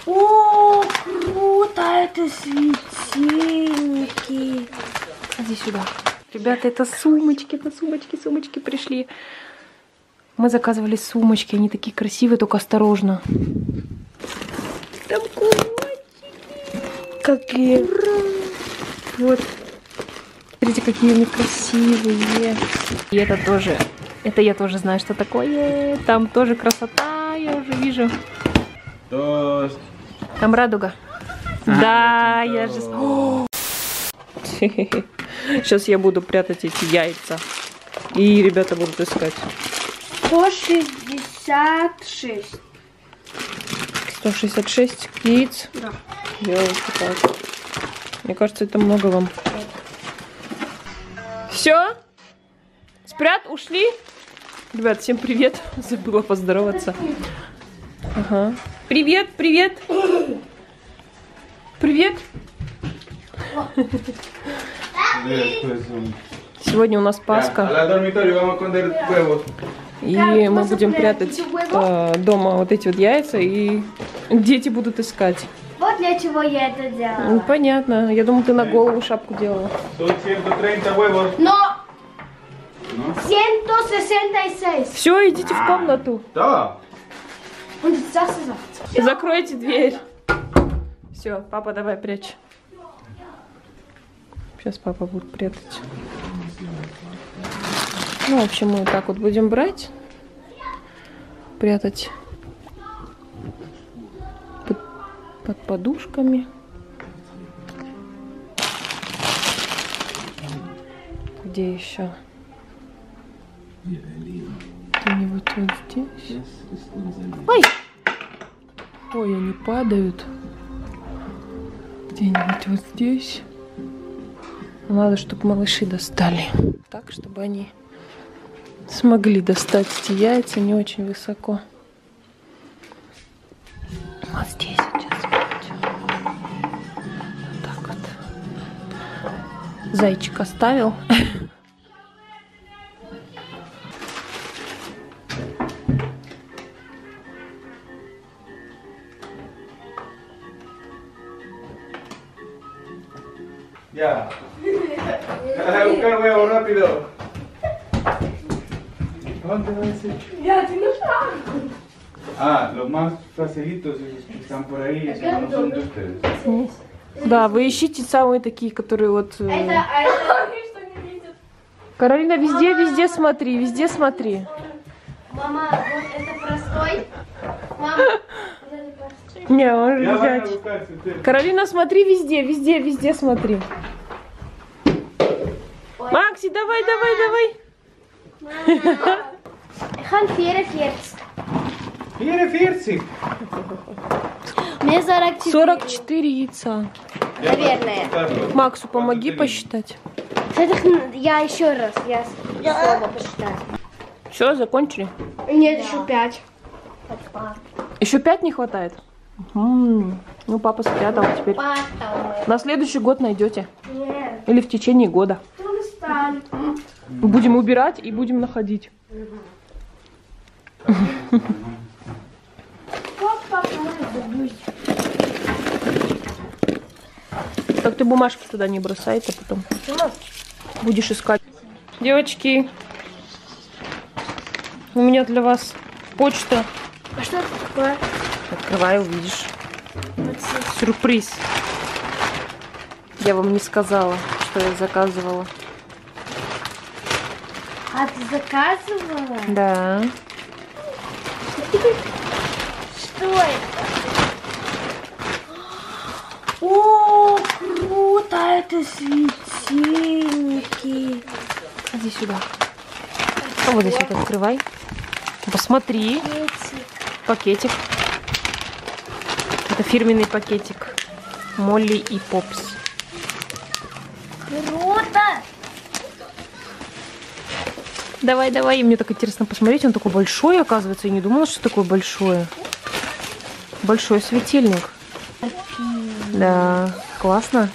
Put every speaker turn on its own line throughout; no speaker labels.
О, круто, это светильники.
Иди сюда. Ребята, это сумочки пришли. Мы заказывали сумочки, они такие красивые, только осторожно. Там кулачики. Какие. Вот. Смотрите, какие они красивые. И это тоже. Это я тоже знаю, что такое. Там тоже красота, я уже вижу. Там радуга. Да, я же... Сейчас я буду прятать эти яйца. И ребята будут искать.
166.
166 яиц?
Да.
Мне кажется, это много вам. Все? Ушли? Ребят, всем привет. Забыла поздороваться. Ага. Привет. Привет. Сегодня у нас Пасха. И мы будем прятать дома вот эти вот яйца, и дети будут искать.
Вот для чего я это делала.
Ну, понятно. Я думаю, ты на голову шапку делала.
Но 166.
Все, идите в комнату.
Да.
Закройте дверь. Все, папа, давай прячь. Сейчас папа будет прятать. Ну, в общем, мы вот так вот будем брать, прятать под подушками. Где еще? Где-нибудь вот здесь. Ой! Ой, они падают. Где-нибудь вот здесь. Надо, чтобы малыши достали. Так, чтобы они смогли достать эти яйца не очень высоко. Вот здесь сейчас. Вот так вот. Зайчик оставил.
Ya. Buscar huevo rápido. ¿Dónde va ese?
Я не знаю.
Los más facilitos, esos que están por ahí, esos no son de ustedes.
Да, вы ищите самые такие, которые вот... Каролина, везде смотри.
Мама, вот это простой. Мама,
Не, он же взять. Каролина, смотри везде смотри. Макси, давай.
Хан 44.
44.
Мне 44.
44 яйца.
Наверное.
Максу, помоги посчитать.
Я еще раз. Я снова посчитаю.
Все, закончили?
Нет, еще 5.
Еще 5 не хватает? Ну, папа спрятал теперь. На следующий год найдете.
Нет.
Или в течение года. Будем убирать и будем находить. Так ты бумажки туда не бросай, а потом будешь искать. Девочки, у меня для вас почта.
А что это такое?
Открывай, увидишь. Сюрприз. Я вам не сказала, что я заказывала.
А ты заказывала?
Да.
Что это? О, круто, это светильники.
Иди сюда. А вот здесь вот открывай. Посмотри. Пакетик. Это фирменный пакетик. Молли и Попс.
Круто!
Давай. И мне так интересно посмотреть. Он такой большой, оказывается. Я не думала, что такое большое. Большой светильник. Да, классно.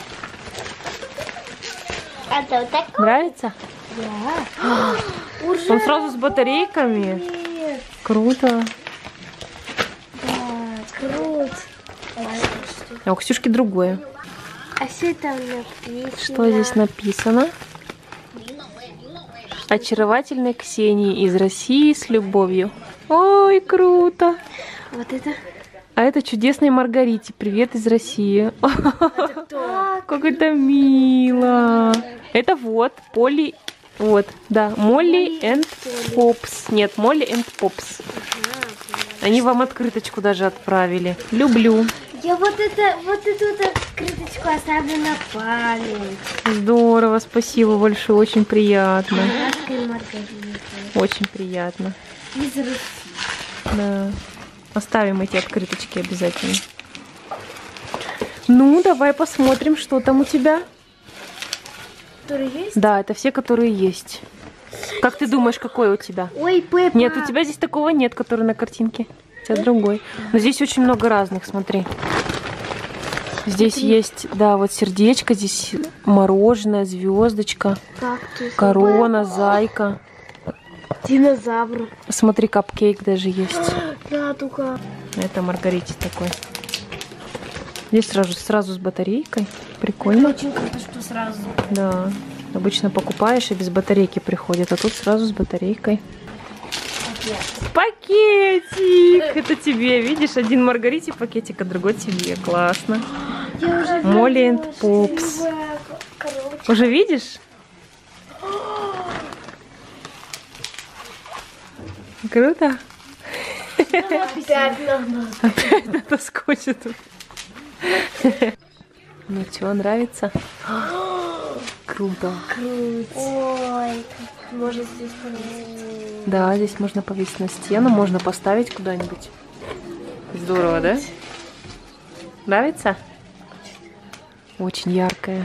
А то так?
Нравится?
Да.
Он сразу с батарейками.
Нет.
Круто.
Да, круто.
А у Ксюшки другое.
А что это написано?
Что здесь написано? Очаровательной Ксении из России с любовью. Ой, круто!
Вот это?
А это чудесной Маргарите. Привет из России. Как это мило. Это вот Полли. Вот, да, Молли энд Попс. Нет, Молли энд Попс. Они вам открыточку даже отправили. Люблю.
Я вот эту открыточку оставлю на память.
Здорово, спасибо большое, очень приятно.
Краской Маргариты.
Очень приятно.
Из Руси.
Да. Оставим эти открыточки обязательно. Ну, давай посмотрим, что там у тебя.
Которые есть?
Да, это все, которые есть. Как ты думаешь, какой у тебя?
Ой, Пеппа.
Нет, у тебя здесь такого нет, который на картинке. У тебя другой. Но здесь очень много разных, смотри. Здесь есть, да, вот сердечко, здесь мороженое, звездочка,
Кактус.
корона, зайка.
Динозавр.
Смотри, капкейк даже есть.
Радуга.
Это Маргарите такой. Здесь сразу с батарейкой. Прикольно.
Очень круто, что сразу.
Да. Обычно покупаешь и без батарейки приходит, а тут сразу с батарейкой. Пакетик! Это тебе, видишь? Один Маргарите пакетик, а другой тебе. Классно. Молли энд Попс. Уже видишь? Круто. Опять надо скотчить тут. Ну что, нравится? Круто.
Ой, может здесь повесить.
Да, здесь можно повесить на стену, можно поставить куда-нибудь. Здорово, да? Нравится? Очень яркая.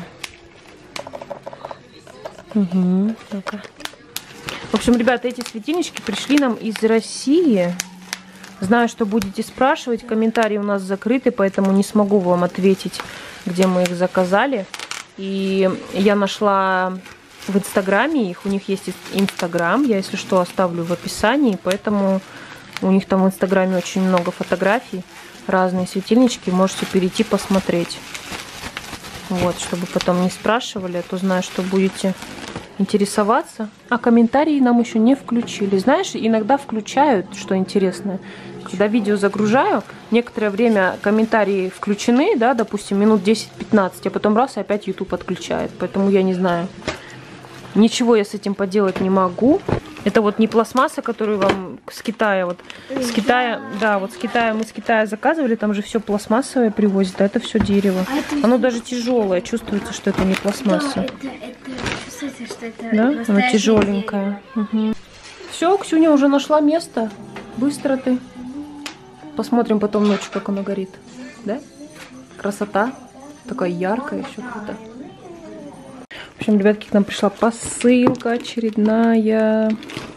Угу. Ну-ка. В общем, ребята, эти светильнички пришли нам из России. Знаю, что будете спрашивать. Комментарии у нас закрыты, поэтому не смогу вам ответить, где мы их заказали. И я нашла в Инстаграме их. У них есть Инстаграм. Я, если что, оставлю в описании. Поэтому у них там в Инстаграме очень много фотографий. Разные светильнички. Можете перейти посмотреть. Вот, чтобы потом не спрашивали. А то знаю, что будете интересоваться. А комментарии нам еще не включили. Знаешь, иногда включают, что интересно. Когда видео загружаю, некоторое время комментарии включены, да, допустим, минут 10-15, а потом раз и опять YouTube отключает. Поэтому я не знаю. Ничего я с этим поделать не могу. Это вот не пластмасса, которую вам с Китая, вот с Китая, да, вот с Китая, мы с Китая заказывали, там же все пластмассовое привозят, а это все дерево. Оно даже тяжелое, чувствуется, что это не пластмасса.
Да, чувствуется, что это
Да, она тяжеленькая. Угу. Все, Ксюня уже нашла место. Быстро ты. Посмотрим потом ночью, как оно горит. Да? Красота. Такая яркая, еще круто. В общем, ребятки, к нам пришла посылка очередная.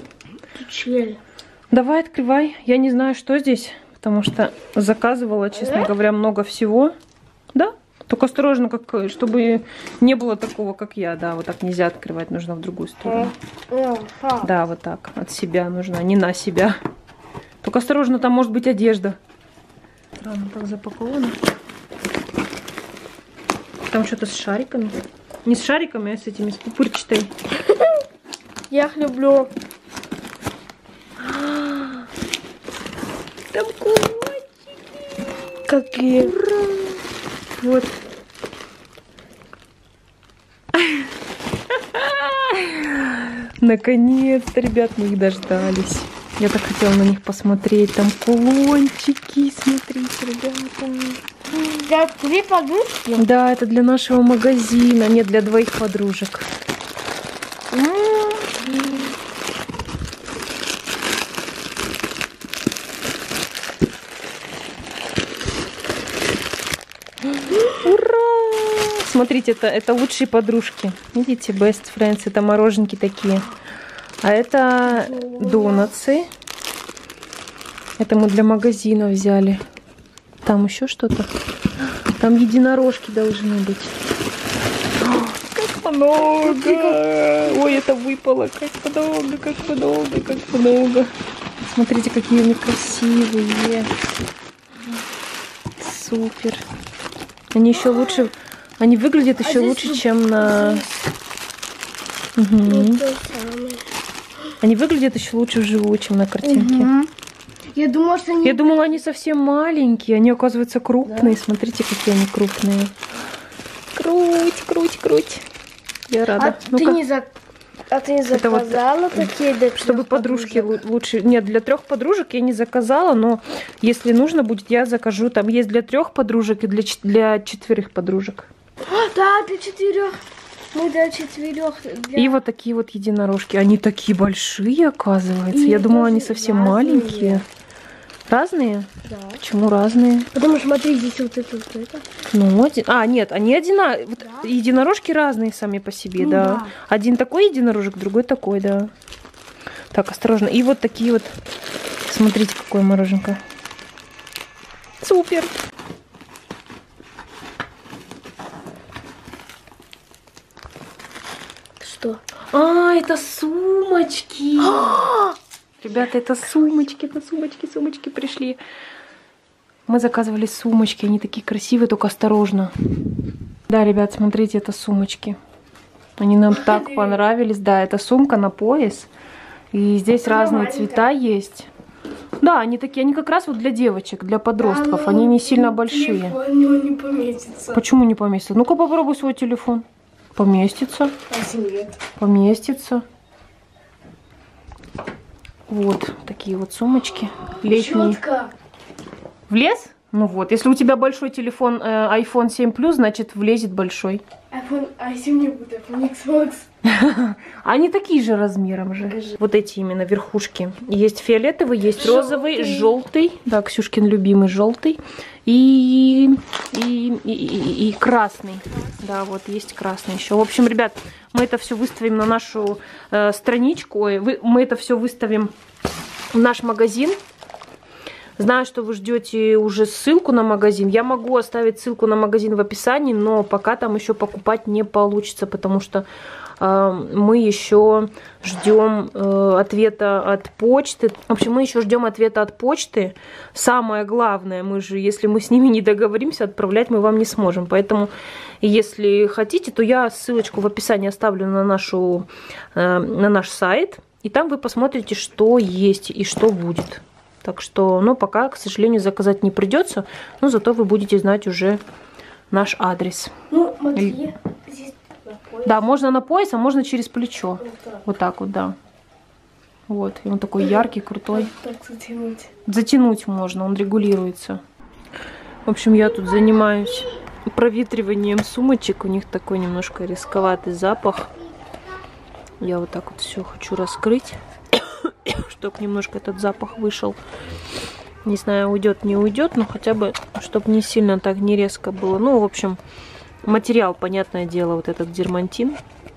Давай, открывай. Я не знаю, что здесь, потому что заказывала, честно говоря, много всего. Да? Только осторожно, чтобы не было такого, как я. Да, вот так нельзя открывать, нужно в другую сторону. Да, вот так. От себя нужно, не на себя. Только осторожно, там может быть одежда. Странно так запаковано. Там что-то с шариками. Не с шариками, а с этими, с пупырчатой.
Я их люблю.
Там кулачики.
Какие?
Ура! Вот. Наконец-то, ребят, мы их дождались. Я так хотела на них посмотреть. Там кулончики, смотрите, ребята.
Для 3 подушки?
Да, это для нашего магазина. Нет, для 2 подружек. Ура! Смотрите, это лучшие подружки. Видите, best friends. Это мороженки такие. А это донатсы. Это мы для магазина взяли. Там еще что-то. Там единорожки должны быть. Как много! Ой, это выпало. Как много, как много, как много. Смотрите, какие они красивые. супер. Они еще лучше, они выглядят еще лучше, чем на... Угу. Они выглядят еще лучше вживую, чем на картинке.
Я думала, что они...
Я думала, они совсем маленькие, они, оказывается, крупные. Да. Смотрите, какие они крупные. Круть, круть, круть. Я рада.
Ты не заказала вот, такие?
Чтобы подружки лучше... Нет, для 3 подружек я не заказала, но если нужно будет, я закажу. Там есть для 3 подружек и для 4 подружек.
Да, для 4. Мы для 4.
И вот такие вот единорожки. Они такие большие, оказывается. Я думала, они совсем маленькие. Разные?
Да.
Почему разные?
Потому что, смотри, здесь вот это, вот это.
Ну, нет, они одинаковые. Вот да? Единорожки разные сами по себе, ну, да. Один такой единорожек, другой такой, да. Так, осторожно. И вот такие вот. Смотрите, какое мороженка. Супер!
Что?
А, это сумочки! Ребята, это сумочки пришли. Мы заказывали сумочки, они такие красивые, только осторожно. Да, ребят, смотрите, это сумочки. Они нам так понравились. Да, это сумка на пояс. И здесь разные цвета есть. Да, они такие, они как раз вот для девочек, для подростков. Они не сильно большие.
Не поместится.
Почему не поместится? Ну-ка попробуй свой телефон. Поместится. Поместится. Вот такие вот сумочки летние.
Щетка.
Влез? Ну вот, если у тебя большой телефон iPhone 7 Plus, значит влезет большой.
А если мне будет iPhone X?
Они такие же размером же. Вот эти именно верхушки. Есть фиолетовый, есть розовый, желтый. Да, Ксюшкин любимый желтый. И красный. Да, вот есть красный еще. В общем, ребят, мы это все выставим на нашу страничку. Мы это все выставим в наш магазин. Знаю, что вы ждете уже ссылку на магазин. Я могу оставить ссылку на магазин в описании, но пока там еще покупать не получится, потому что мы еще ждем ответа от почты. В общем, мы еще ждем ответа от почты. Самое главное, если мы с ними не договоримся, отправлять мы вам не сможем. Поэтому, если хотите, то я ссылочку в описании оставлю на наш сайт. И там вы посмотрите, что есть и что будет. Так что, ну, пока, к сожалению, заказать не придется, но зато вы будете знать уже наш адрес.
Ну, смотри, здесь на пояс.
Да, можно на пояс, а можно через плечо. Вот так вот, да. Вот, и он такой яркий, крутой.
Так затянуть.
Затянуть можно, он регулируется. В общем, я тут занимаюсь проветриванием сумочек. У них такой немножко рисковатый запах. Я вот так вот все хочу раскрыть, чтобы немножко этот запах вышел. Не знаю, уйдет, не уйдет, но хотя бы, чтобы не сильно так, не резко было. Ну, в общем, материал, понятное дело, вот этот дермантин.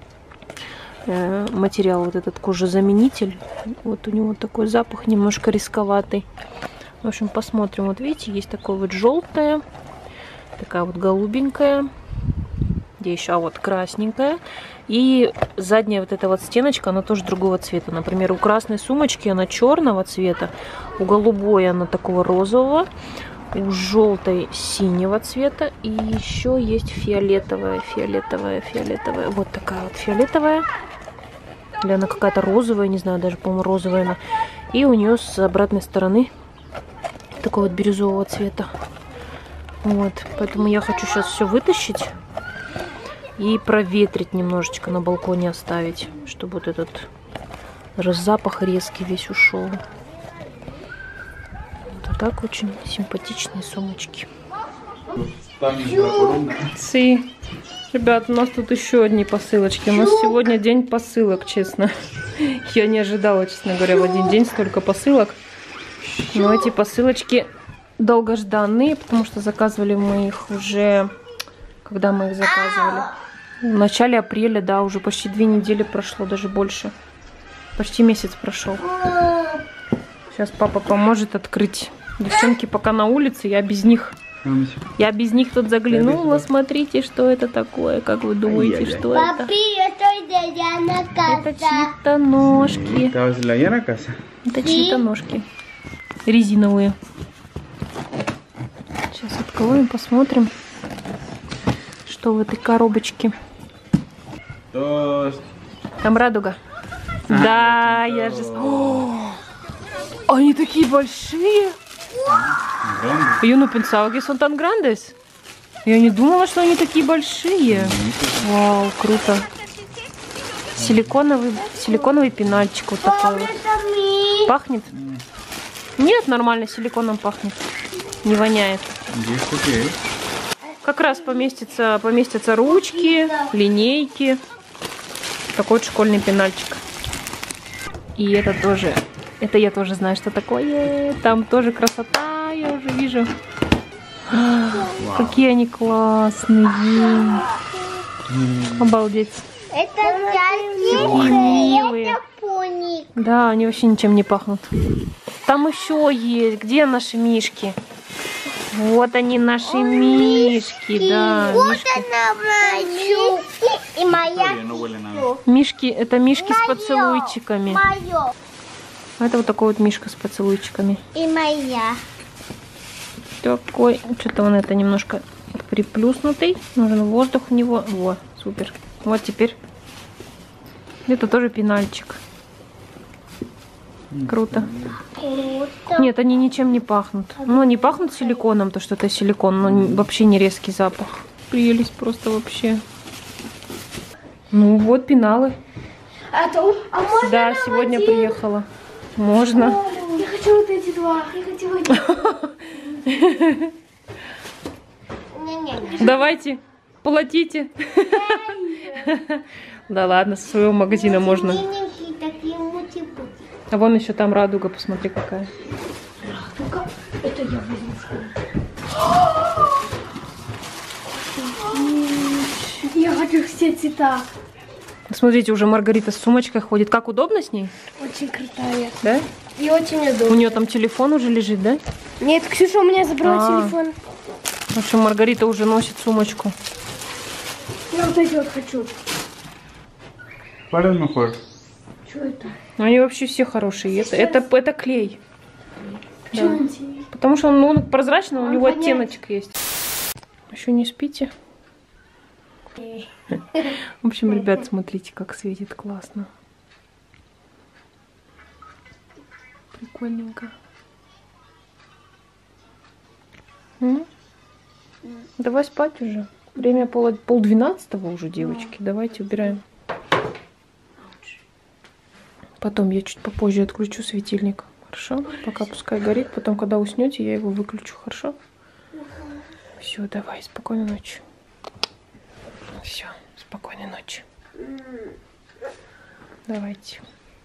Материал, вот этот кожезаменитель. Вот у него такой запах немножко рисковатый. В общем, посмотрим. Вот видите, есть такое вот желтое, такая вот голубенькая. Где еще? А вот красненькая. И задняя вот эта вот стеночка, она тоже другого цвета. Например, у красной сумочки она черного цвета, у голубой она такого розового, у желтой синего цвета. И еще есть фиолетовая. Вот такая вот фиолетовая. Или она какая-то розовая, не знаю, даже, по-моему, розовая она. И у нее с обратной стороны такого вот бирюзового цвета. Вот, поэтому я хочу сейчас все вытащить и проветрить немножечко, на балконе оставить, чтобы вот этот запах резкий весь ушел. Вот так очень симпатичные сумочки. Ребят, у нас тут еще одни посылочки. У нас сегодня день посылок, честно. Я не ожидала, честно говоря, в один день столько посылок. Но эти посылочки долгожданные, потому что заказывали мы их уже... Когда мы их заказывали? В начале апреля, да, уже почти 2 недели прошло, даже больше. Почти месяц прошел. Сейчас папа поможет открыть. Девчонки пока на улице, я без них. Я без них тут заглянула. Смотрите, что это такое. Как вы думаете, что это? Это чьи-то ножки. Это чьи-то ножки. Резиновые. Сейчас откроем, посмотрим, что в этой коробочке.
Dos.
Там радуга. Да, я же... О, они такие большие.
Grande.
Я не pensaba que son tan grandes. Я не думала, что они такие большие. Вау, круто. Силиконовый пенальчик вот такой вот. Пахнет? Нет, нормально, силиконом пахнет. Не воняет.
¿Y esto qué es?
Как раз поместятся ручки, линейки. Такой вот школьный пенальчик. И это тоже, это я тоже знаю, что такое. Там тоже красота, я уже вижу. Какие они классные. Обалдеть.
Это
милые.
это пони.
Да, они вообще ничем не пахнут. Там еще есть. Где наши мишки? Вот они, наши мишки, да.
Вот
Мишки.
она моя. И моя.
No huele nada.
Мишки, это мишки с поцелуйчиками.
Моё.
А это вот такой вот мишка с поцелуйчиками.
И моя.
Такой, что-то он это немножко приплюснутый. Нужен воздух в него. Во, супер. Вот теперь. Это тоже пенальчик. Круто.
Круто.
Нет, они ничем не пахнут. Ну, они пахнут силиконом, то что это силикон, но вообще не резкий запах. Прелесть просто вообще. Ну вот пеналы.
А можно
Да,
нам
сегодня
один?
приехала. Можно.
Я хочу вот эти два. Я хочу один. Не-не-не.
Давайте, платите. Да ладно, со своего магазина можно.
Миленькие такие мути-пути.
А вон еще там радуга, посмотри какая.
Только это я возьму. Я хочу все цвета.
Смотрите, уже Маргарита с сумочкой ходит. Как удобно с ней?
Очень крутая.
Да?
И очень
У
удобно.
нее там телефон уже лежит, да?
Нет, Ксюша у меня забрала телефон.
В общем, Маргарита уже носит сумочку.
Я вот эти вот хочу.
¿Cuál es mejor?
Что это?
Они вообще все хорошие. Это клей.
Почему
Да.
он синий?
Потому что он прозрачный, у
Он
него
воняет.
оттеночек есть. Еще не спите? В общем, ребят, смотрите, как светит классно. Прикольненько. Давай спать уже. Время 11:30 уже, девочки. Давайте убираем. Потом я чуть попозже отключу светильник. Хорошо? Пока пускай горит. Потом, когда уснете, я его выключу. Хорошо? Все, давай. Спокойной ночи. Все. Спокойной ночи. Давайте.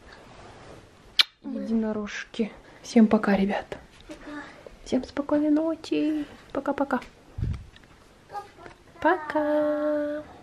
Единорожки. Всем пока, ребят. Всем спокойной ночи. Пока-пока. Пока.